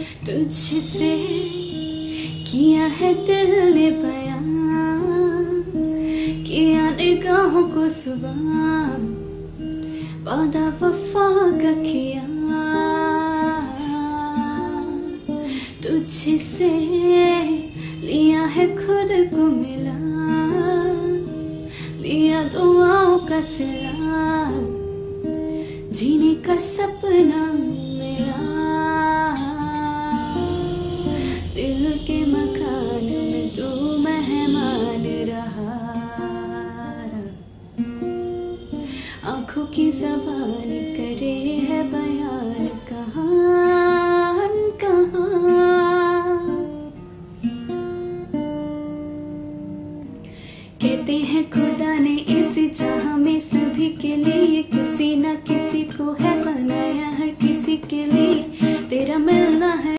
तुझसे किया है दिल ने बयां, किया निगाहों को सुबह, वादा वफा का किया। तुझसे लिया है खुद को मिला, लिया दुआओं का सिला, जीने का सपना